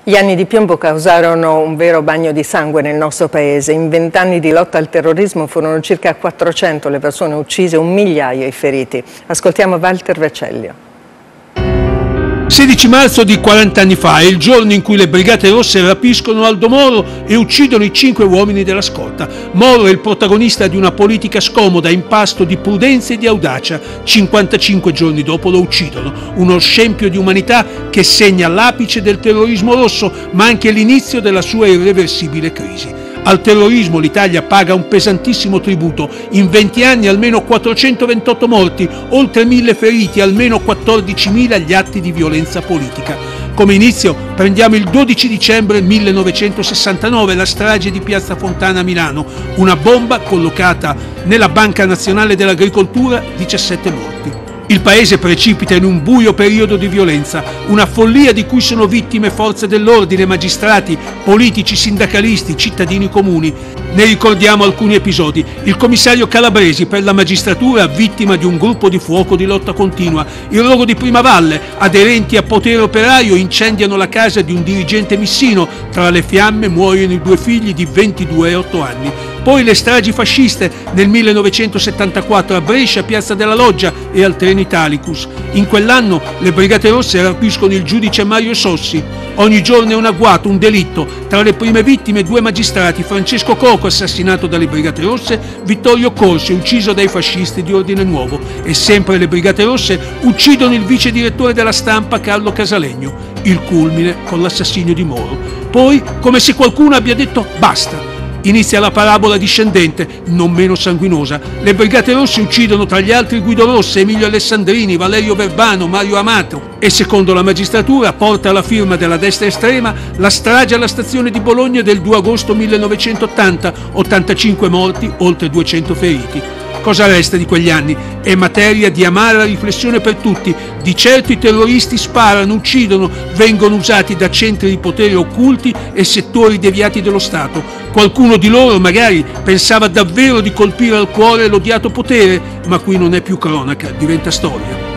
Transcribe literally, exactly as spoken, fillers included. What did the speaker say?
Gli anni di piombo causarono un vero bagno di sangue nel nostro paese. In vent'anni di lotta al terrorismo furono circa quattrocento le persone uccise, un migliaio i feriti. Ascoltiamo Walter Vecellio. sedici marzo di quaranta anni fa è il giorno in cui le Brigate Rosse rapiscono Aldo Moro e uccidono i cinque uomini della scorta. Moro è il protagonista di una politica scomoda, impasto di prudenza e di audacia. cinquantacinque giorni dopo lo uccidono. Uno scempio di umanità che segna l'apice del terrorismo rosso, ma anche l'inizio della sua irreversibile crisi. Al terrorismo l'Italia paga un pesantissimo tributo. In venti anni almeno quattrocentoventotto morti, oltre mille feriti, almeno quattordicimila gli atti di violenza politica. Come inizio prendiamo il dodici dicembre millenovecentosessantanove, la strage di Piazza Fontana a Milano. Una bomba collocata nella Banca Nazionale dell'Agricoltura, diciassette morti. Il paese precipita in un buio periodo di violenza, una follia di cui sono vittime forze dell'ordine, magistrati, politici, sindacalisti, cittadini comuni. Ne ricordiamo alcuni episodi. Il commissario Calabresi per la magistratura, vittima di un gruppo di fuoco di lotta continua. Il rogo di Primavalle, aderenti a Potere Operaio incendiano la casa di un dirigente missino. Tra le fiamme muoiono i due figli di ventidue e otto anni. Poi le stragi fasciste nel millenovecentosettantaquattro a Brescia, Piazza della Loggia e al Treno Italicus. In quell'anno le Brigate Rosse rapiscono il giudice Mario Sossi. Ogni giorno è un agguato, un delitto. Tra le prime vittime due magistrati, Francesco Coco assassinato dalle Brigate Rosse, Vittorio Corsi ucciso dai fascisti di Ordine Nuovo. E sempre le Brigate Rosse uccidono il vice direttore della Stampa Carlo Casalegno. Il culmine con l'assassinio di Moro. Poi, come se qualcuno abbia detto basta. Inizia la parabola discendente, non meno sanguinosa. Le Brigate Rosse uccidono tra gli altri Guido Rossa, Emilio Alessandrini, Valerio Verbano, Mario Amato e secondo la magistratura porta alla firma della destra estrema la strage alla stazione di Bologna del due agosto millenovecentottanta, ottantacinque morti, oltre duecento feriti. Cosa resta di quegli anni? È materia di amara riflessione per tutti. Di certo i terroristi sparano, uccidono, vengono usati da centri di potere occulti e settori deviati dello Stato. Qualcuno di loro magari pensava davvero di colpire al cuore l'odiato potere, ma qui non è più cronaca, diventa storia.